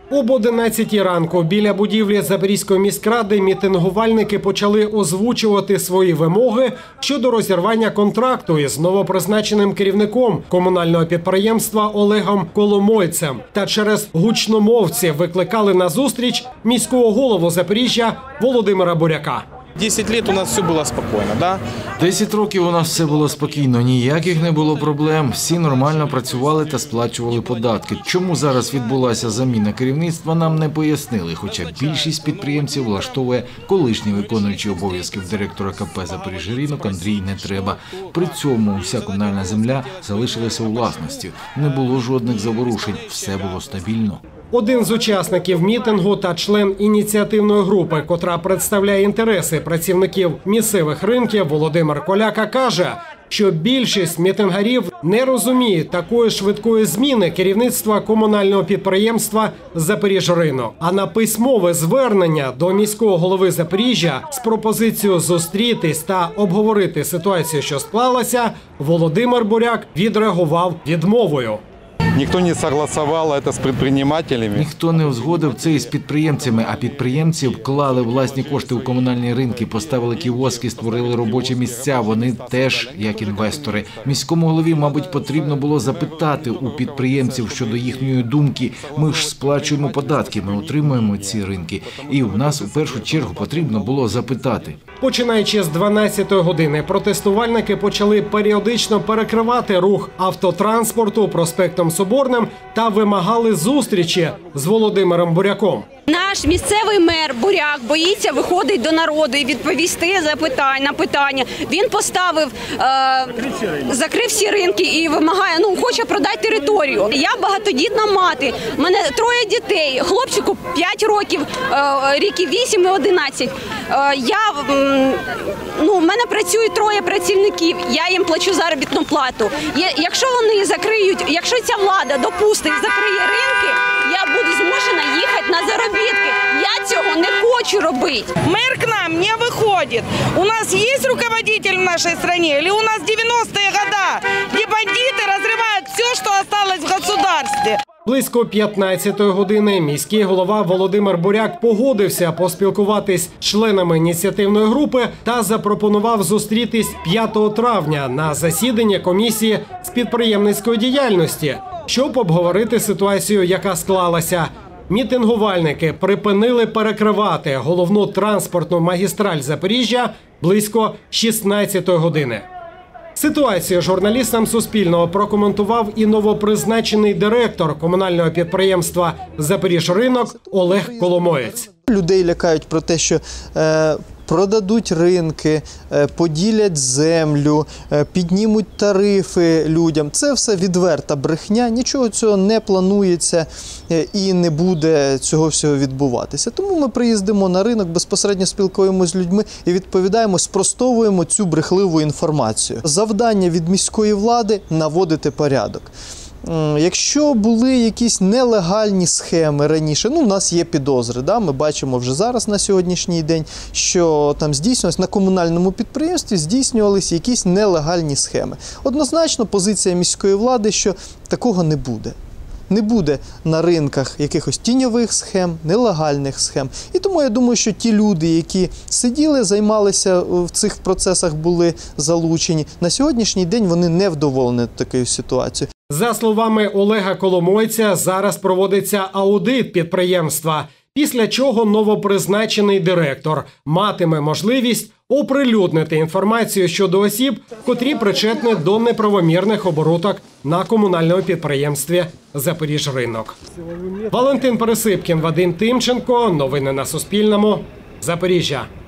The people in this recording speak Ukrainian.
Об 11 ранку біля будівлі Запорізької міськради мітингувальники почали озвучувати свої вимоги щодо розірвання контракту із новопризначеним керівником комунального підприємства Олегом Коломойцем. Та через гучномовців викликали на зустріч міського голову Запоріжжя Володимира Буряка. 10 років у нас все було спокійно, да? 10 років у нас все було спокійно, ніяких не було проблем, всі нормально працювали та сплачували податки. Чому зараз відбулася заміна керівництва, нам не пояснили, хоча більшість підприємців влаштовує колишній виконуючий обов'язків директора КП «Запоріжжя-Ринок» Андрій Нетреба. При цьому вся комунальна земля залишилася у власності, не було жодних заворушень, все було стабільно. Один з учасників мітингу та член ініціативної групи, котра представляє інтереси працівників місцевих ринків, Володимир Коляка, каже, що більшість мітингарів не розуміють такої швидкої зміни керівництва комунального підприємства «Запоріжжя-Ринок». А на письмове звернення до міського голови Запоріжжя з пропозицією зустрітись та обговорити ситуацію, що склалася, Володимир Буряк відреагував відмовою. Ніхто не согласував це з підприємцями. Ніхто не узгодив це із підприємцями, а підприємці вклали власні кошти у комунальні ринки, поставили кіоски, створили робочі місця. Вони теж як інвестори. Міському голові, мабуть, потрібно було запитати у підприємців щодо їхньої думки. Ми ж сплачуємо податки, ми утримуємо ці ринки. І у нас у першу чергу потрібно було запитати. Починаючи з 12-ї години, протестувальники почали періодично перекривати рух автотранспорту проспектом Соборним та вимагали зустрічі з Володимиром Буряком. Наш місцевий мер Буряк боїться виходити до народу і відповісти на питання. Він поставив, закрив всі ринки і вимагає, хоче продати територію. Я багатодітна мати, в мене 3 дітей, хлопчику 5 років, років 8 і 11. В мене працюють 3 працівників, я їм плачу заробітну плату. Якщо вони закриють, якщо ця влада допустить і закриє ринки, я буду змушена їхати на заробітки. Я цього не хочу робити. Мэр к нам не выходит. У нас есть руководитель в нашей стране или у нас 90-е года, где бандиты разрывают все, что осталось в государстве? Близько 15-ї години міський голова Володимир Буряк погодився поспілкуватись з членами ініціативної групи та запропонував зустрітись 5 травня на засіданні комісії з підприємницької діяльності, щоб обговорити ситуацію, яка склалася. Мітингувальники припинили перекривати головну транспортну магістраль Запоріжжя близько 16-ї години. Ситуацію журналістам Суспільного прокоментував і новопризначений директор комунального підприємства «Запоріжжя-Ринок» Олег Коломоєць. Людей лякають про те, що продадуть ринки, поділять землю, піднімуть тарифи людям. Це все відверта брехня, нічого цього не планується і не буде цього всього відбуватися. Тому ми приїздимо на ринок, безпосередньо спілкуємося з людьми і відповідаємо, спростовуємо цю брехливу інформацію. Завдання від міської влади – наводити порядок. Якщо були якісь нелегальні схеми раніше, у нас є підозри, ми бачимо вже зараз на сьогоднішній день, що там здійснювалися на комунальному підприємстві, здійснювалися якісь нелегальні схеми. Однозначно позиція міської влади, що такого не буде. Не буде на ринках якихось тіньових схем, нелегальних схем. І тому я думаю, що ті люди, які сиділи, займалися в цих процесах, були залучені, на сьогоднішній день вони не вдоволені такою ситуацією. За словами Олега Коломойця, зараз проводиться аудит підприємства, після чого новопризначений директор матиме можливість оприлюднити інформацію щодо осіб, котрі причетні до неправомірних оборудок на комунальному підприємстві «Запоріжжя-Ринок». Валентин Пересипкін, Вадим Тимченко. Новини на Суспільному. Запоріжжя.